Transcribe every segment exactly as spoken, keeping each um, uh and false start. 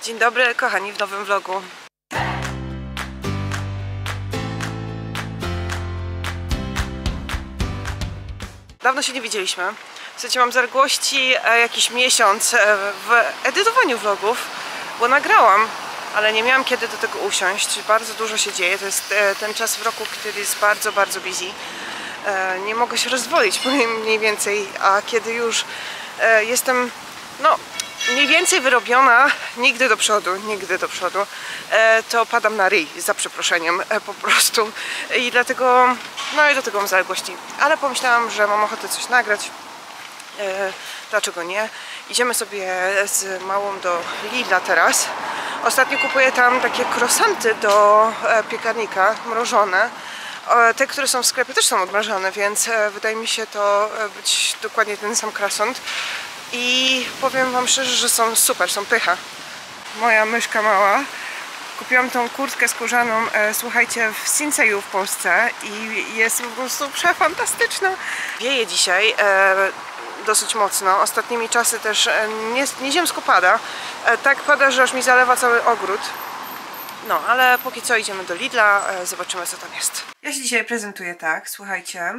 Dzień dobry kochani w nowym vlogu. Dawno się nie widzieliśmy. W sensie mam zaległości jakiś miesiąc w edytowaniu vlogów, bo nagrałam, ale nie miałam kiedy do tego usiąść. Bardzo dużo się dzieje. To jest ten czas w roku, który jest bardzo, bardzo busy. Nie mogę się rozwoić, powiem mniej więcej, a kiedy już jestem, no, mniej więcej wyrobiona, nigdy do przodu, nigdy do przodu, to padam na ryj, za przeproszeniem, po prostu. I dlatego, no i do tego mam zaległości. Ale pomyślałam, że mam ochotę coś nagrać. Dlaczego nie? Idziemy sobie z małą do Lidla teraz. Ostatnio kupuję tam takie croissanty do piekarnika, mrożone. Te, które są w sklepie, też są odmrażane, więc wydaje mi się to być dokładnie ten sam croissant. I powiem wam szczerze, że są super, są pycha. Moja myszka mała. Kupiłam tą kurtkę skórzaną, e, słuchajcie, w Sinseju w Polsce i jest po prostu przefantastyczna. Wieje dzisiaj e, dosyć mocno. Ostatnimi czasy też e, nie, nieziemsko pada. E, tak pada, że aż mi zalewa cały ogród. No, ale póki co idziemy do Lidla, e, zobaczymy co tam jest. Ja się dzisiaj prezentuję tak, słuchajcie.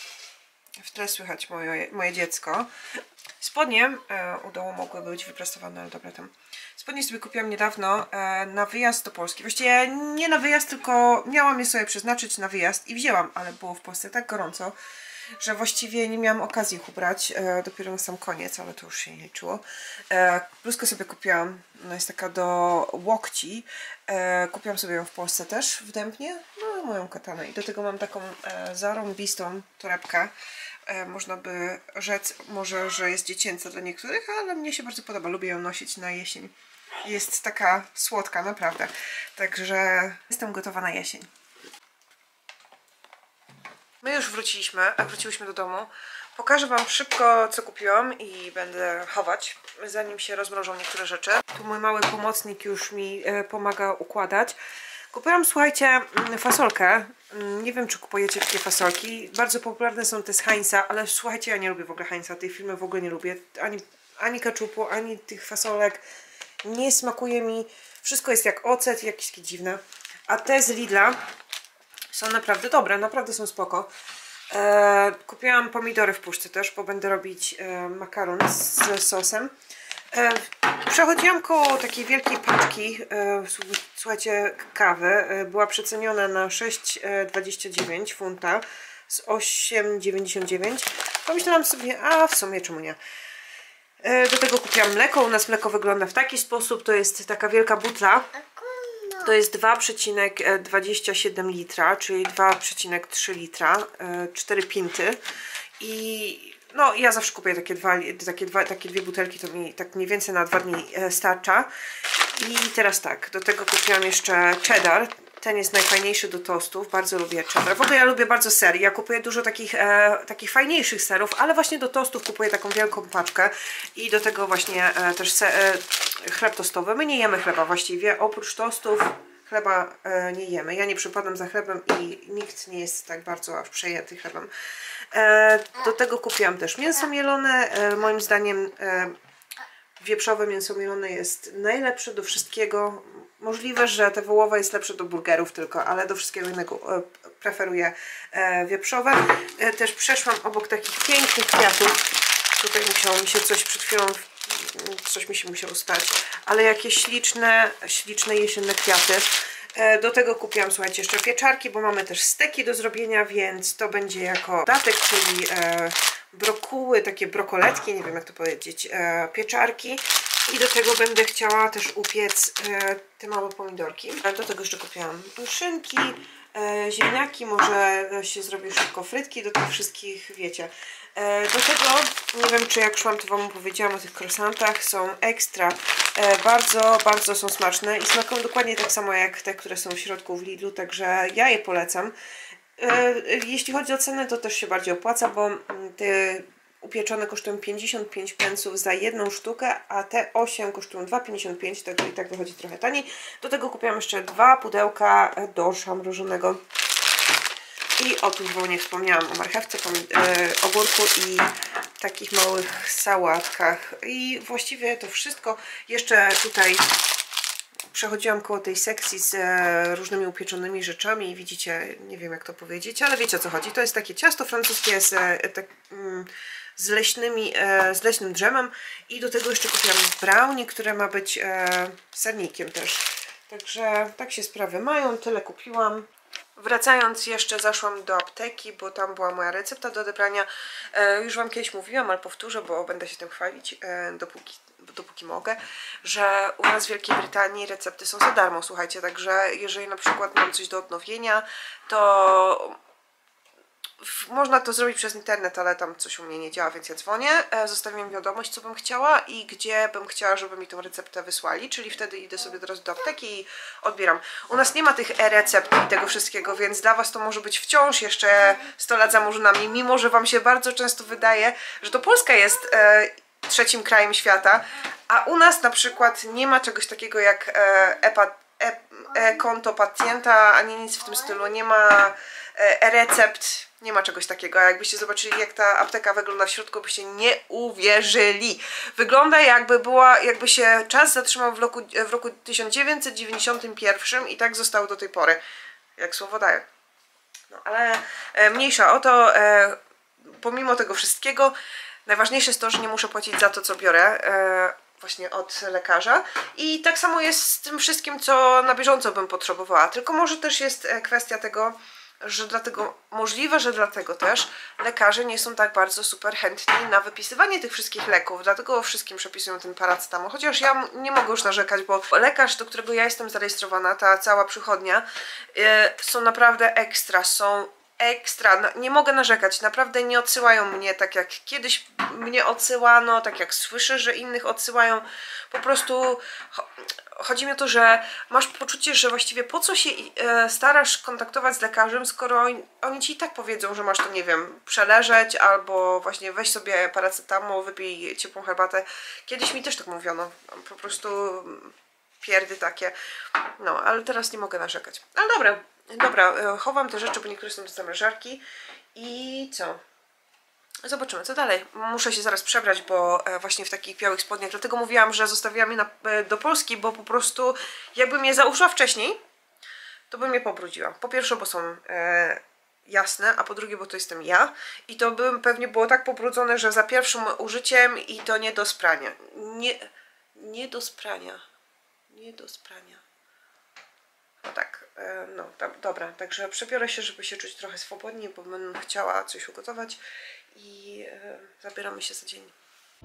W tle słychać moje, moje dziecko. Spodnie e, u dołu mogły być wyprostowane, ale dobra tam. Spodnie sobie kupiłam niedawno e, na wyjazd do Polski. Właściwie nie na wyjazd, tylko miałam je sobie przeznaczyć na wyjazd i wzięłam, ale było w Polsce tak gorąco, że właściwie nie miałam okazji ich ubrać. E, dopiero na sam koniec, ale to już się nie liczyło. E, bluzkę sobie kupiłam, no jest taka do łokci. E, kupiłam sobie ją w Polsce też, w Dębnie. No moją katanę. I do tego mam taką e, zarąbistą torebkę. E, można by rzec może, że jest dziecięca dla niektórych, ale mnie się bardzo podoba. Lubię ją nosić na jesień. Jest taka słodka, naprawdę. Także jestem gotowa na jesień. My już wróciliśmy, wróciłyśmy do domu. Pokażę wam szybko, co kupiłam i będę chować, zanim się rozmrożą niektóre rzeczy. Tu mój mały pomocnik już mi e, pomaga układać. Kupiłam, słuchajcie, fasolkę. Nie wiem, czy kupujecie takie fasolki. Bardzo popularne są te z Heinza, ale słuchajcie, ja nie lubię w ogóle Heinza. Tej firmy w ogóle nie lubię. Ani, ani keczupu, ani tych fasolek. Nie smakuje mi. Wszystko jest jak ocet, jakieś takie dziwne. A te z Lidla są naprawdę dobre, naprawdę są spoko. E, kupiłam pomidory w puszce też, bo będę robić e, makaron z sosem. E, przechodziłam koło takiej wielkiej paczki, e, słuchajcie, kawy. E, była przeceniona na sześć dwadzieścia dziewięć funta z osiem dziewięćdziesiąt dziewięć. Pomyślałam sobie, a w sumie czemu nie. E, do tego kupiłam mleko. U nas mleko wygląda w taki sposób. To jest taka wielka butla. To jest dwa przecinek dwadzieścia siedem litra, czyli dwa przecinek trzy litra, cztery pinty. I no ja zawsze kupuję takie, dwa, takie, dwa, takie dwie butelki, to mi tak mniej więcej na dwa dni starcza. I teraz tak, do tego kupiłam jeszcze cheddar. Ten jest najfajniejszy do tostów, bardzo lubię cheddar. W ogóle ja lubię bardzo sery, ja kupuję dużo takich, e, takich fajniejszych serów, ale właśnie do tostów kupuję taką wielką paczkę. I do tego właśnie e, też se, e, chleb tostowy. My nie jemy chleba właściwie, oprócz tostów chleba e, nie jemy. Ja nie przypadam za chlebem i nikt nie jest tak bardzo aż przejęty chlebem. E, do tego kupiłam też mięso mielone. E, moim zdaniem e, wieprzowe mięso mielone jest najlepsze do wszystkiego. Możliwe, że te wołowe jest lepsze do burgerów tylko, ale do wszystkiego innego e, preferuję e, wieprzowe. E, też przeszłam obok takich pięknych kwiatów. Tutaj musiało mi się coś przed chwilą, coś mi się musiało stać, ale jakieś śliczne, śliczne jesienne kwiaty. E, do tego kupiłam, słuchajcie, jeszcze pieczarki, bo mamy też steki do zrobienia, więc to będzie jako dodatek, czyli e, brokuły, takie brokoletki, nie wiem jak to powiedzieć, e, pieczarki. I do tego będę chciała też upiec e, te małe pomidorki. Do tego jeszcze kupiłam szynki, e, ziemniaki, może się zrobię szybko frytki do tych wszystkich, wiecie. E, do tego, nie wiem czy jak szłam to wam powiedziałam o tych croissantach, są ekstra, e, bardzo, bardzo są smaczne i smakują dokładnie tak samo jak te, które są w środku w Lidlu, także ja je polecam. E, jeśli chodzi o cenę, to też się bardziej opłaca, bo te upieczone kosztują pięćdziesiąt pięć pensów za jedną sztukę, a te osiem kosztują dwa pięćdziesiąt pięć, tak i tak wychodzi trochę taniej. Do tego kupiłam jeszcze dwa pudełka dorsza mrożonego. I otóż, bo nie wspomniałam o marchewce, e, ogórku i takich małych sałatkach. I właściwie to wszystko. Jeszcze tutaj przechodziłam koło tej sekcji z e, różnymi upieczonymi rzeczami i widzicie, nie wiem jak to powiedzieć, ale wiecie o co chodzi. To jest takie ciasto francuskie z, e, tak, mm, z, leśnymi, e, z leśnym drzemem i do tego jeszcze kupiłam brownie, które ma być e, sernikiem też. Także tak się sprawy mają, tyle kupiłam. Wracając jeszcze zaszłam do apteki, bo tam była moja recepta do odebrania. E, już Wam kiedyś mówiłam, ale powtórzę, bo będę się tym chwalić, e, dopóki, dopóki mogę, że u nas w Wielkiej Brytanii recepty są za darmo, słuchajcie, także jeżeli na przykład mam coś do odnowienia, to można to zrobić przez internet, ale tam coś u mnie nie działa, więc ja dzwonię, e, zostawiam wiadomość, co bym chciała i gdzie bym chciała, żeby mi tą receptę wysłali, czyli wtedy idę sobie teraz do apteki i odbieram. U nas nie ma tych e-recept i tego wszystkiego, więc dla Was to może być wciąż jeszcze sto lat za murzynami, mimo że Wam się bardzo często wydaje, że to Polska jest e, trzecim krajem świata, a u nas na przykład nie ma czegoś takiego jak e-konto e, e pacjenta, ani nic w tym stylu, nie ma e-recept, nie ma czegoś takiego. A jakbyście zobaczyli, jak ta apteka wygląda w środku, byście nie uwierzyli. Wygląda jakby była, jakby się czas zatrzymał w roku, w roku tysiąc dziewięćset dziewięćdziesiątym pierwszym i tak zostało do tej pory. Jak słowo daję. No ale e, mniejsza o to, e, pomimo tego wszystkiego, najważniejsze jest to, że nie muszę płacić za to, co biorę. E, właśnie od lekarza i tak samo jest z tym wszystkim, co na bieżąco bym potrzebowała, tylko może też jest kwestia tego, że dlatego, możliwe, że dlatego też lekarze nie są tak bardzo super chętni na wypisywanie tych wszystkich leków, dlatego wszystkim przepisują ten paracetamol, chociaż ja nie mogę już narzekać, bo lekarz, do którego ja jestem zarejestrowana, ta cała przychodnia, yy, są naprawdę ekstra, są ekstra, no, nie mogę narzekać, naprawdę nie odsyłają mnie tak jak kiedyś mnie odsyłano, tak jak słyszę, że innych odsyłają, po prostu chodzi mi o to, że masz poczucie, że właściwie po co się e, starasz kontaktować z lekarzem, skoro oni, oni ci i tak powiedzą, że masz to, nie wiem, przeleżeć albo właśnie weź sobie paracetamol, wypij ciepłą herbatę. Kiedyś mi też tak mówiono, po prostu pierdy takie, no, ale teraz nie mogę narzekać. Ale dobra, dobra, chowam te rzeczy, bo niektóre są do zamrażarki i co? Zobaczymy, co dalej. Muszę się zaraz przebrać, bo właśnie w takich białych spodniach, dlatego mówiłam, że zostawiłam je na, do Polski, bo po prostu jakbym je założyła wcześniej, to bym je pobrudziła. Po pierwsze, bo są e, jasne, a po drugie, bo to jestem ja i to bym pewnie było tak pobrudzone, że za pierwszym użyciem i to nie do sprania. Nie, nie do sprania. Nie do sprania. No tak, e, no do, dobra, także przebiorę się, żeby się czuć trochę swobodniej, bo bym chciała coś ugotować i e, zabieramy się za dzień.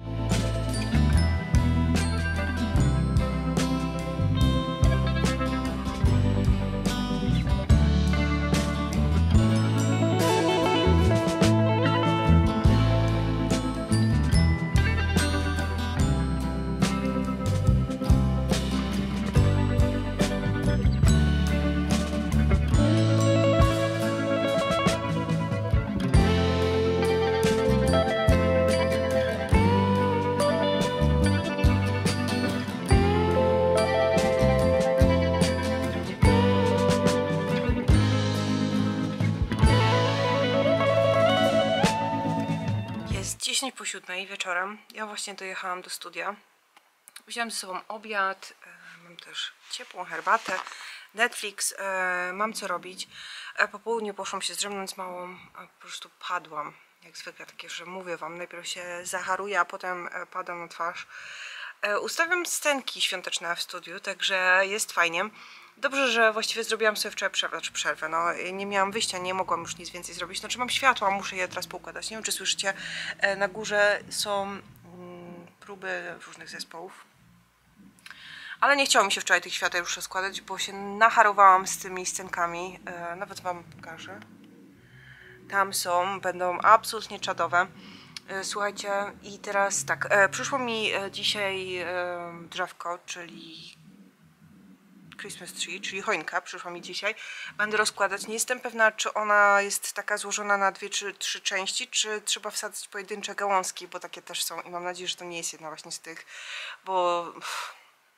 dziesięć po siódmej wieczorem. Ja właśnie dojechałam do studia. Wziąłam ze sobą obiad, e, mam też ciepłą herbatę, Netflix, e, mam co robić. E, po południu poszłam się zdrzemnąć z małą, a po prostu padłam. Jak zwykle takie, że mówię wam, najpierw się zaharuję, a potem e, padam na twarz. E, ustawiam scenki świąteczne w studiu, także jest fajnie. Dobrze, że właściwie zrobiłam sobie wczoraj przerwę, znaczy przerwę, no nie miałam wyjścia, nie mogłam już nic więcej zrobić. Znaczy mam światła, muszę je teraz poukładać. Nie wiem, czy słyszycie, na górze są mm, próby różnych zespołów. Ale nie chciało mi się wczoraj tych świateł już rozkładać, bo się nacharowałam z tymi scenkami. E, nawet wam pokażę. Tam są, będą absolutnie czadowe. E, słuchajcie, i teraz tak, e, przyszło mi e, dzisiaj e, drzewko, czyli Christmas tree, czyli choinka, przyszła mi dzisiaj. Będę rozkładać. Nie jestem pewna, czy ona jest taka złożona na dwie czy trzy części, czy trzeba wsadzić pojedyncze gałązki, bo takie też są i mam nadzieję, że to nie jest jedna właśnie z tych, bo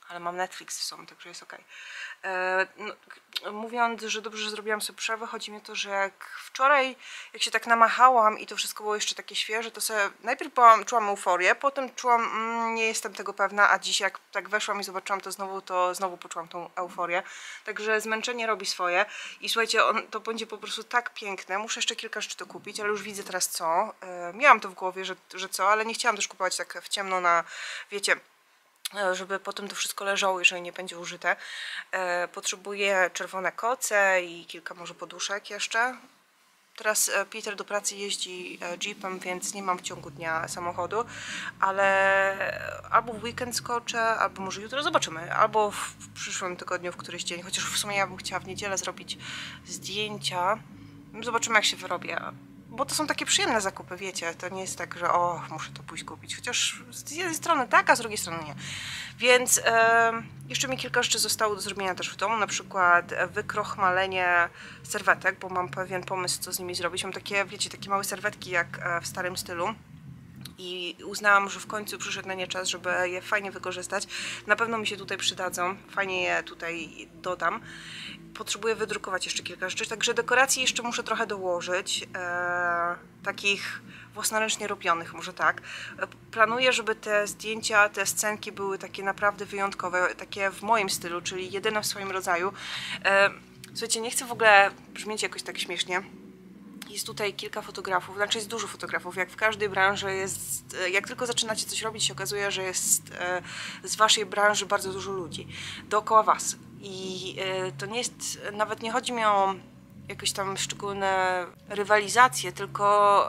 ale mam Netflix w sumie, także jest ok. E, no, mówiąc, że dobrze, że zrobiłam sobie przerwę, chodzi mi o to, że jak wczoraj, jak się tak namachałam i to wszystko było jeszcze takie świeże, to sobie najpierw byłam, czułam euforię, potem czułam, mm, nie jestem tego pewna, a dziś jak tak weszłam i zobaczyłam to znowu, to znowu poczułam tą euforię. Także zmęczenie robi swoje i słuchajcie, on, to będzie po prostu tak piękne. Muszę jeszcze kilka rzeczy to kupić, ale już widzę teraz co. E, miałam to w głowie, że, że co, ale nie chciałam też kupować tak w ciemno na, wiecie, żeby potem to wszystko leżało, jeżeli nie będzie użyte. E, potrzebuję czerwone koce i kilka może poduszek jeszcze. Teraz Peter do pracy jeździ jeepem, więc nie mam w ciągu dnia samochodu, ale albo w weekend skoczę, albo może jutro, zobaczymy, albo w przyszłym tygodniu w któryś dzień, chociaż w sumie ja bym chciała w niedzielę zrobić zdjęcia. Zobaczymy, jak się wyrobię. Bo to są takie przyjemne zakupy, wiecie, to nie jest tak, że o, muszę to pójść kupić, chociaż z jednej strony tak, a z drugiej strony nie. Więc e, jeszcze mi kilka rzeczy zostało do zrobienia też w domu, na przykład wykrochmalenie serwetek, bo mam pewien pomysł, co z nimi zrobić. Mam takie, wiecie, takie małe serwetki jak w starym stylu. I uznałam, że w końcu przyszedł na nie czas, żeby je fajnie wykorzystać. Na pewno mi się tutaj przydadzą, fajnie je tutaj dodam. Potrzebuję wydrukować jeszcze kilka rzeczy, także dekoracji jeszcze muszę trochę dołożyć, e, takich własnoręcznie robionych, może tak. E, planuję, żeby te zdjęcia, te scenki były takie naprawdę wyjątkowe, takie w moim stylu, czyli jedyne w swoim rodzaju. E, słuchajcie, nie chcę w ogóle brzmieć jakoś tak śmiesznie. Jest tutaj kilka fotografów, znaczy jest dużo fotografów, jak w każdej branży jest, jak tylko zaczynacie coś robić, się okazuje, że jest z waszej branży bardzo dużo ludzi dookoła was. I to nie jest, nawet nie chodzi mi o jakieś tam szczególne rywalizacje, tylko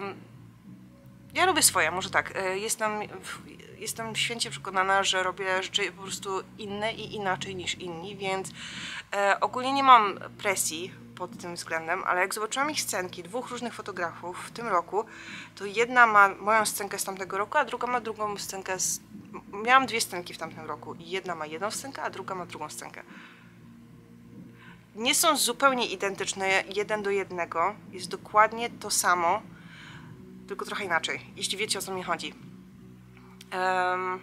ja robię swoje, może tak. Jestem, jestem święcie przekonana, że robię rzeczy po prostu inne i inaczej niż inni, więc ogólnie nie mam presji pod tym względem, ale jak zobaczyłam ich scenki, dwóch różnych fotografów w tym roku, to jedna ma moją scenkę z tamtego roku, a druga ma drugą scenkę z... Miałam dwie scenki w tamtym roku i jedna ma jedną scenkę, a druga ma drugą scenkę. Nie są zupełnie identyczne jeden do jednego, jest dokładnie to samo, tylko trochę inaczej, jeśli wiecie, o co mi chodzi. Um,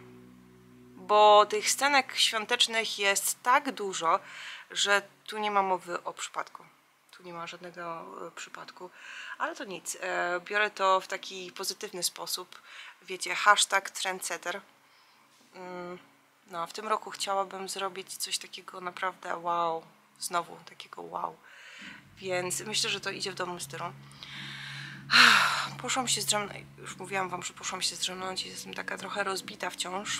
bo tych scenek świątecznych jest tak dużo, że tu nie ma mowy o przypadku. Tu nie ma żadnego przypadku, ale to nic. Biorę to w taki pozytywny sposób. Wiecie, hashtag trendsetter. No, w tym roku chciałabym zrobić coś takiego naprawdę wow. Znowu takiego wow. Więc myślę, że to idzie w dobrym stylu. Poszłam się zdrzemnąć. Już mówiłam wam, że poszłam się zdrzemnąć i jestem taka trochę rozbita wciąż.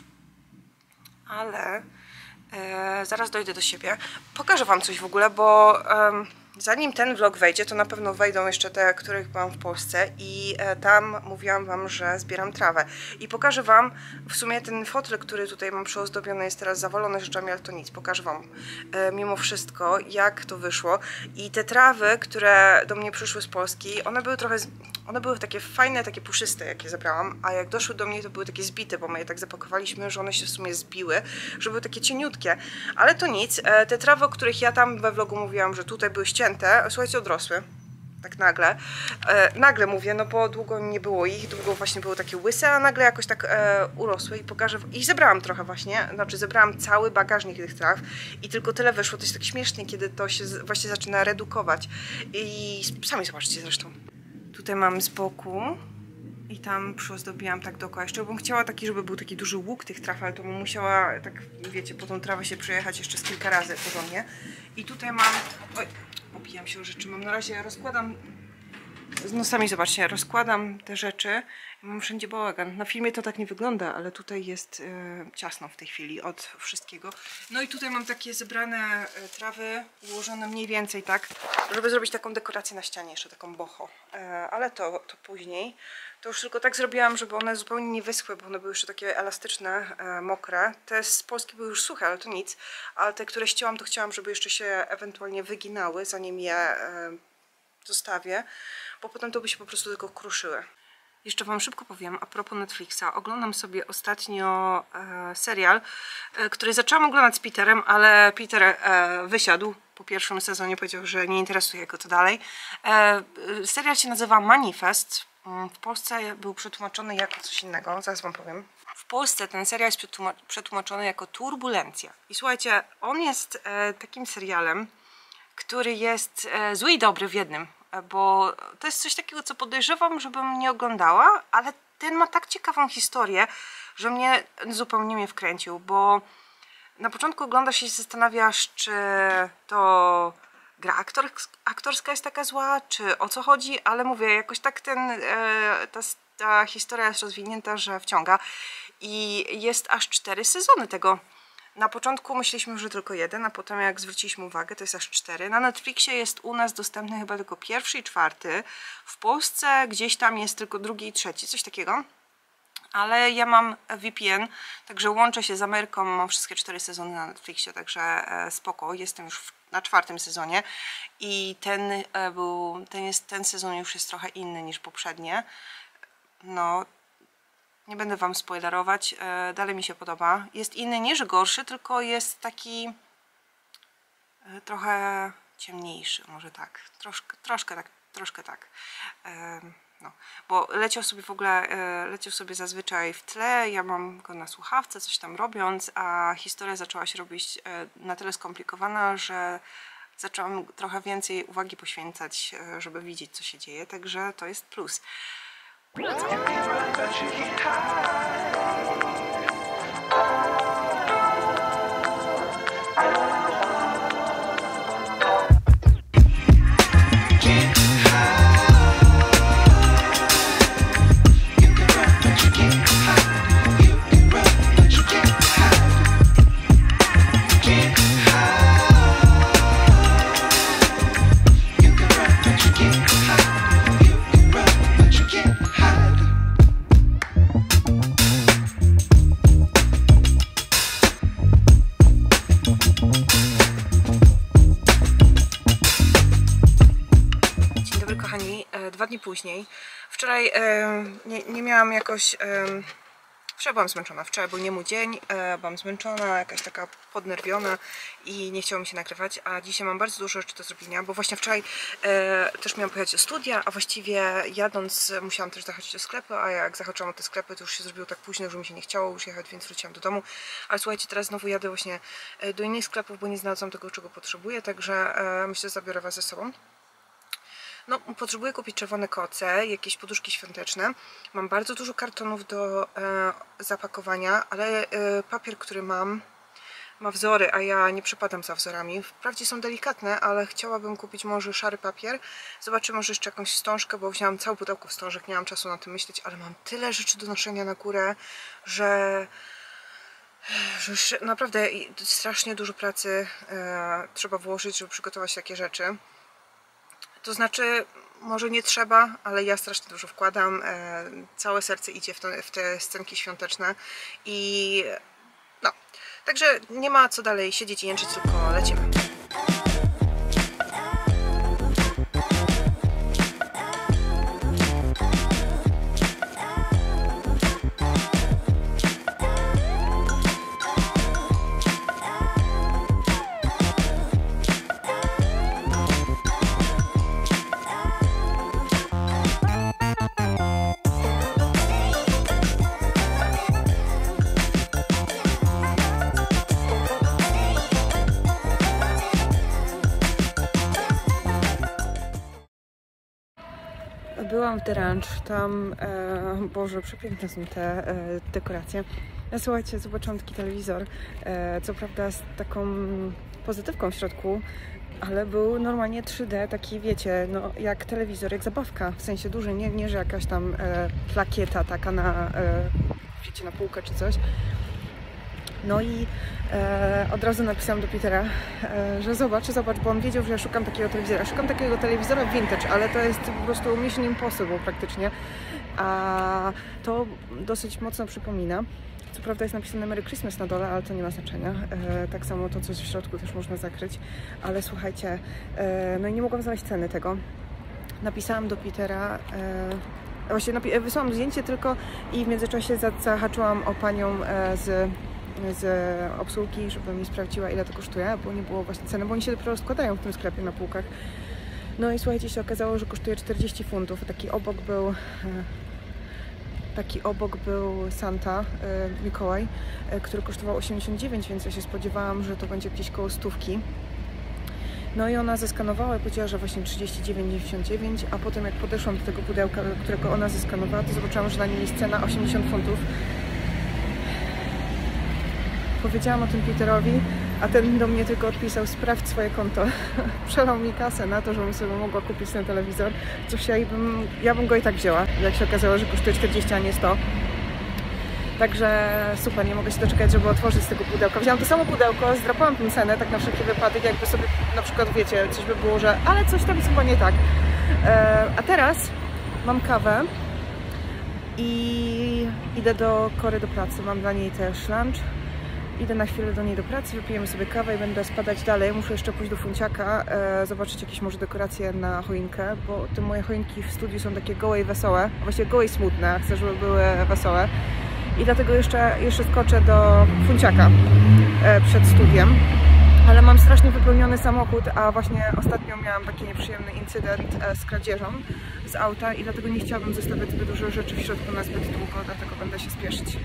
Ale e, zaraz dojdę do siebie. Pokażę wam coś w ogóle, bo e, zanim ten vlog wejdzie, to na pewno wejdą jeszcze te, których byłam w Polsce i e, tam mówiłam wam, że zbieram trawę. I pokażę wam, w sumie ten fotel, który tutaj mam przyozdobiony, jest teraz zawalony rzeczami, ale to nic, pokażę wam e, mimo wszystko, jak to wyszło. I te trawy, które do mnie przyszły z Polski, one były trochę... One były takie fajne, takie puszyste, jakie zebrałam, a jak doszły do mnie, to były takie zbite, bo my je tak zapakowaliśmy, że one się w sumie zbiły, że były takie cieniutkie. Ale to nic, te trawy, o których ja tam we vlogu mówiłam, że tutaj były ścięte, słuchajcie, odrosły. Tak nagle. E, nagle mówię, no bo długo nie było ich, długo właśnie były takie łyse, a nagle jakoś tak e, urosły i pokażę. I zebrałam trochę właśnie, znaczy zebrałam cały bagażnik tych traw i tylko tyle wyszło. To jest tak śmiesznie, kiedy to się właśnie zaczyna redukować. I sami zobaczcie zresztą. Tutaj mam z boku i tam przyozdobiłam tak dookoła. Jeszcze bym chciała taki, żeby był taki duży łuk tych traw, ale to bym musiała, tak wiecie, po tą trawę się przejechać jeszcze z kilka razy porządnie. I tutaj mam... Oj, opijam się o rzeczy. Mam na razie, rozkładam... No sami zobaczcie, rozkładam te rzeczy. Mam wszędzie bałagan. Na filmie to tak nie wygląda, ale tutaj jest e, ciasno w tej chwili od wszystkiego. No i tutaj mam takie zebrane e, trawy, ułożone mniej więcej tak, żeby zrobić taką dekorację na ścianie, jeszcze taką boho. E, ale to, to później. To już tylko tak zrobiłam, żeby one zupełnie nie wyschły, bo one były jeszcze takie elastyczne, e, mokre. Te z Polski były już suche, ale to nic. Ale te, które ścięłam, to chciałam, żeby jeszcze się ewentualnie wyginały, zanim je e, zostawię, bo potem to by się po prostu tylko kruszyły. Jeszcze wam szybko powiem a propos Netflixa. Oglądam sobie ostatnio e, serial, e, który zaczęłam oglądać z Peterem, ale Peter e, wysiadł po pierwszym sezonie, powiedział, że nie interesuje go to dalej. E, serial się nazywa Manifest. W Polsce był przetłumaczony jako coś innego, zaraz wam powiem. W Polsce ten serial jest przetłumaczony jako Turbulencja. I słuchajcie, on jest e, takim serialem, który jest e, zły i dobry w jednym, bo to jest coś takiego, co podejrzewam, żebym nie oglądała, ale ten ma tak ciekawą historię, że mnie zupełnie mnie wkręcił, bo na początku oglądasz i się zastanawiasz, czy to gra aktor, aktorska jest taka zła, czy o co chodzi, ale mówię, jakoś tak ten, e, ta, ta historia jest rozwinięta, że wciąga i jest aż cztery sezony tego. Na początku myśleliśmy, że tylko jeden, a potem jak zwróciliśmy uwagę, to jest aż cztery. Na Netflixie jest u nas dostępny chyba tylko pierwszy i czwarty. W Polsce gdzieś tam jest tylko drugi i trzeci, coś takiego. Ale ja mam V P N, także łączę się z Ameryką, mam wszystkie cztery sezony na Netflixie, także e, spoko, jestem już w, na czwartym sezonie i ten e, był, ten, jest, ten sezon już jest trochę inny niż poprzednie. No, nie będę wam spoilerować, e, dalej mi się podoba. Jest inny niż gorszy, tylko jest taki e, trochę ciemniejszy, może tak, troszkę, troszkę tak, troszkę tak. E, No, bo leciał sobie w ogóle, e, leciał sobie zazwyczaj w tle, ja mam go na słuchawce, coś tam robiąc, a historia zaczęła się robić e, na tyle skomplikowana, że zaczęłam trochę więcej uwagi poświęcać, e, żeby widzieć, co się dzieje, także to jest plus. Dwa dni później. Wczoraj e, nie, nie miałam jakoś... E, wczoraj byłam zmęczona. Wczoraj był nie mój dzień. E, byłam zmęczona, jakaś taka podnerwiona i nie chciało mi się nagrywać. A dzisiaj mam bardzo dużo rzeczy do zrobienia, bo właśnie wczoraj e, też miałam pojechać do studia, a właściwie jadąc musiałam też zahaczyć do sklepu, a jak zahaczyłam o te sklepy, to już się zrobiło tak późno, że mi się nie chciało już jechać, więc wróciłam do domu. Ale słuchajcie, teraz znowu jadę właśnie do innych sklepów, bo nie znalazłam tego, czego potrzebuję, także e, myślę, że zabiorę was ze sobą. No, potrzebuję kupić czerwone koce, jakieś poduszki świąteczne. Mam bardzo dużo kartonów do e, zapakowania, ale e, papier, który mam, ma wzory, a ja nie przepadam za wzorami. Wprawdzie są delikatne, ale chciałabym kupić może szary papier. Zobaczę może jeszcze jakąś wstążkę, bo wzięłam całą pudełko wstążek, nie mam czasu na tym myśleć, ale mam tyle rzeczy do noszenia na górę, że... że już naprawdę strasznie dużo pracy e, trzeba włożyć, żeby przygotować takie rzeczy. To znaczy, może nie trzeba, ale ja strasznie dużo wkładam. E, całe serce idzie w, to, w te scenki świąteczne i no, także nie ma co dalej siedzieć i jęczyć, tylko lecimy. Byłam w The Ranch, tam, e, Boże, przepiękne są te e, dekoracje. No, słuchajcie, zobaczyłam taki telewizor, e, co prawda z taką pozytywką w środku, ale był normalnie trzy D, taki wiecie, no jak telewizor, jak zabawka, w sensie duży, nie, nie że jakaś tam e, plakieta taka na, e, wiecie, na półkę czy coś. No i e, od razu napisałam do Petera, e, że zobacz, zobacz, bo on wiedział, że ja szukam takiego telewizora. Szukam takiego telewizora vintage, ale to jest po prostu Mission Impossible praktycznie. A to dosyć mocno przypomina. Co prawda jest napisane Merry Christmas na dole, ale to nie ma znaczenia. E, tak samo to, co jest w środku, też można zakryć. Ale słuchajcie, e, no i nie mogłam znaleźć ceny tego. Napisałam do Petera, e, właśnie wysłałam zdjęcie tylko i w międzyczasie zahaczyłam o panią e, z... z obsługi, żeby mi sprawdziła, ile to kosztuje, bo nie było właśnie ceny, bo oni się dopiero rozkładają w tym sklepie na półkach. No i słuchajcie, się okazało, że kosztuje czterdzieści funtów. Taki obok był... Taki obok był Santa, e, Mikołaj, e, który kosztował osiemdziesiąt dziewięć, więc ja się spodziewałam, że to będzie gdzieś koło stówki. No i ona zeskanowała i powiedziała, że właśnie trzydzieści dziewięć dziewięćdziesiąt dziewięć, a potem jak podeszłam do tego pudełka, którego ona zeskanowała, to zobaczyłam, że na nim jest cena osiemdziesiąt funtów. Powiedziałam o tym Peterowi, a ten do mnie tylko odpisał: sprawdź swoje konto. Przelał mi kasę na to, żebym sobie mogła kupić ten telewizor. Coś ja bym, ja bym go i tak wzięła, jak się okazało, że kosztuje czterdzieści, a nie sto. Także super, nie mogę się doczekać, żeby otworzyć z tego pudełka. Wziąłam to samo pudełko, zdrapałam tę cenę, tak na wszelki wypadek, jakby sobie na przykład, wiecie, coś by było, że ale coś tam jest chyba nie tak. E, a teraz mam kawę i idę do Kory do pracy. Mam dla niej też lunch. Idę na chwilę do niej do pracy, wypijemy sobie kawę i będę spadać dalej. Muszę jeszcze pójść do Funciaka, e, zobaczyć jakieś może dekoracje na choinkę, bo te moje choinki w studiu są takie gołe i wesołe, a właściwie gołe i smutne, chcę, żeby były wesołe. I dlatego jeszcze, jeszcze skoczę do Funciaka e, przed studiem. Ale mam strasznie wypełniony samochód, a właśnie ostatnio miałam taki nieprzyjemny incydent e, z kradzieżą z auta i dlatego nie chciałabym zostawiać zbyt dużo rzeczy w środku na zbyt długo, dlatego będę się spieszyć.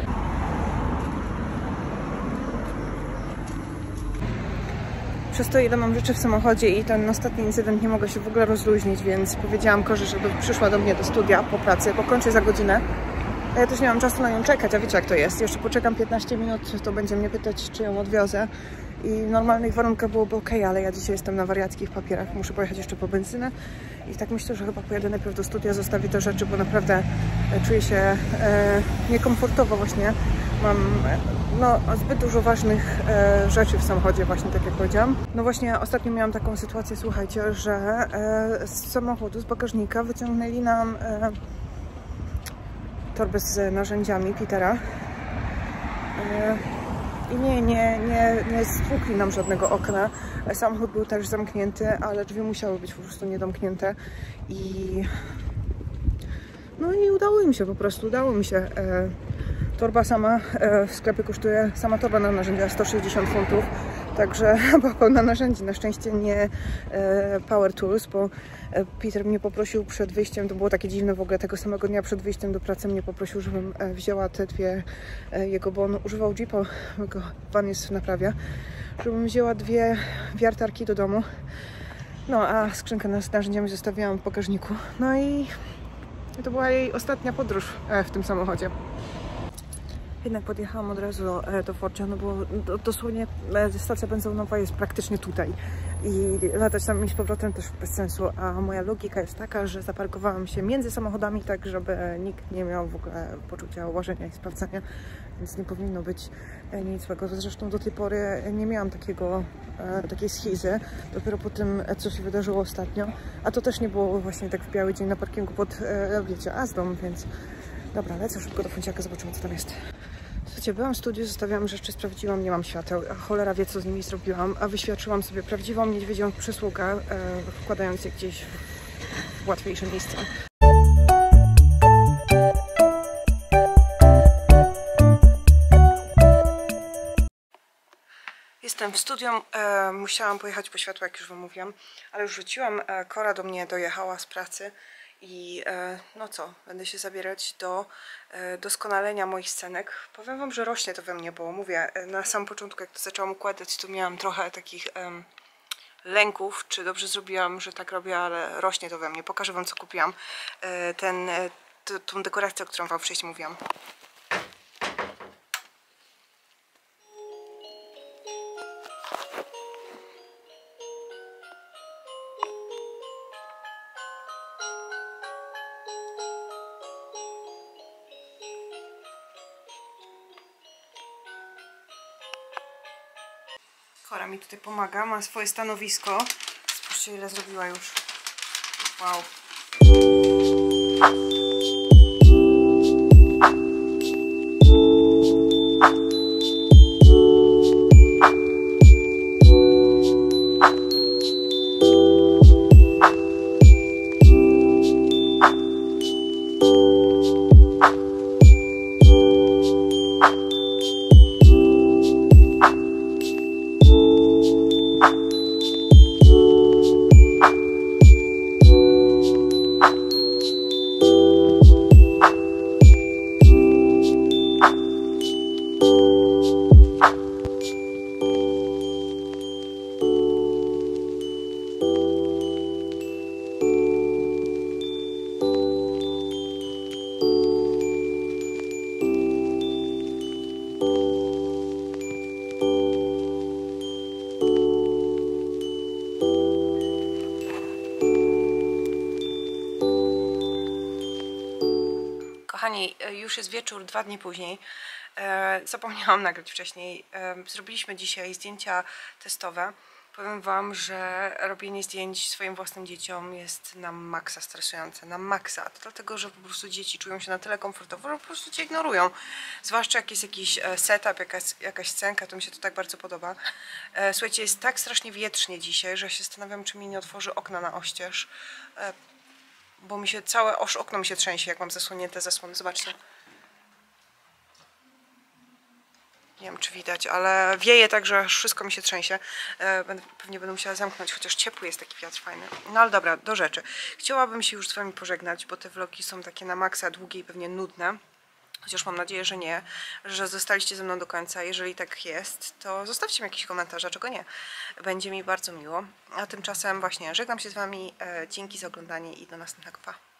Przez to, ile mam rzeczy w samochodzie i ten ostatni incydent, nie mogę się w ogóle rozluźnić, więc powiedziałam Korze, żeby przyszła do mnie do studia po pracy, bo kończę za godzinę. A ja też nie mam czasu na nią czekać, a wiecie jak to jest. Jeszcze poczekam piętnaście minut, to będzie mnie pytać, czy ją odwiozę. I w normalnych warunkach byłoby ok, ale ja dzisiaj jestem na wariackich papierach, muszę pojechać jeszcze po benzynę. I tak myślę, że chyba pojadę najpierw do studia, zostawię te rzeczy, bo naprawdę czuję się e, niekomfortowo właśnie. Mam no, zbyt dużo ważnych e, rzeczy w samochodzie, właśnie tak jak powiedziałam. No właśnie ostatnio miałam taką sytuację, słuchajcie, że e, z samochodu, z bagażnika wyciągnęli nam e, torbę z narzędziami Petera. E, I nie, nie, nie, nie stłukli nam żadnego okna. Samochód był też zamknięty, ale drzwi musiały być po prostu niedomknięte. I no i udało im się po prostu, udało mi się. E, torba sama e, w sklepie kosztuje, sama torba na narzędzia sto sześćdziesiąt funtów. Także była pełna narzędzi, na szczęście nie e, Power Tools, bo e, Peter mnie poprosił przed wyjściem, to było takie dziwne w ogóle, tego samego dnia przed wyjściem do pracy mnie poprosił, żebym e, wzięła te dwie e, jego, bo on używał Jeepa, jego van jest w naprawie, żebym wzięła dwie wiertarki do domu, no a skrzynkę z narzędziami zostawiłam w bagażniku. No i to była jej ostatnia podróż e, w tym samochodzie. Jednak podjechałam od razu do Forcia, no bo dosłownie stacja benzynowa jest praktycznie tutaj i latać tam i z powrotem też bez sensu, a moja logika jest taka, że zaparkowałam się między samochodami tak, żeby nikt nie miał w ogóle poczucia łożenia i sprawdzania, więc nie powinno być nic złego. Zresztą do tej pory nie miałam takiego, takiej schizy, dopiero po tym, co się wydarzyło ostatnio, a to też nie było właśnie tak w biały dzień na parkingu pod, wiecie, Azdą, więc dobra, lecę szybko do Funciaka, zobaczymy co tam jest. Słuchajcie, byłam w studiu, zostawiałam rzeczy, sprawdziłam, nie mam świateł, a cholera wie co z nimi zrobiłam, a wyświadczyłam sobie prawdziwą niedźwiedzią przysługę, e, wkładając je gdzieś w łatwiejsze miejsce. Jestem w studium, e, musiałam pojechać po światło, jak już wam mówiłam, ale już wróciłam, e, Kora do mnie dojechała z pracy. I e, no co, będę się zabierać do e, doskonalenia moich scenek. Powiem wam, że rośnie to we mnie, bo mówię, e, na samym początku jak to zaczęłam układać, to miałam trochę takich e, lęków, czy dobrze zrobiłam, że tak robię, ale rośnie to we mnie. Pokażę wam co kupiłam. E, ten, e, t, tą dekorację, o którą wam wcześniej mówiłam. Kora mi tutaj pomaga, ma swoje stanowisko. Spójrzcie, ile zrobiła już. Wow. kochani, już jest wieczór, dwa dni później. E, zapomniałam nagrać wcześniej. E, zrobiliśmy dzisiaj zdjęcia testowe. Powiem wam, że robienie zdjęć swoim własnym dzieciom jest na maksa stresujące, na maksa. To dlatego, że po prostu dzieci czują się na tyle komfortowo, że po prostu cię ignorują. Zwłaszcza jak jest jakiś setup, jakaś, jakaś scenka, to mi się to tak bardzo podoba. E, słuchajcie, jest tak strasznie wietrznie dzisiaj, że się zastanawiam, czy mi nie otworzy okna na oścież. E, bo mi się całe oż okno mi się trzęsie, jak mam zasłonięte zasłony. Zobaczcie. Nie wiem, czy widać, ale wieje tak, że aż wszystko mi się trzęsie. E, będę, pewnie będę musiała zamknąć, chociaż ciepły jest taki wiatr fajny. No ale dobra, do rzeczy. Chciałabym się już z wami pożegnać, bo te vlogi są takie na maksa długie i pewnie nudne. Chociaż mam nadzieję, że nie, że zostaliście ze mną do końca. Jeżeli tak jest, to zostawcie mi jakiś komentarz, a czego nie. Będzie mi bardzo miło. A tymczasem właśnie żegnam się z wami. E, dzięki za oglądanie i do następnego. Pa!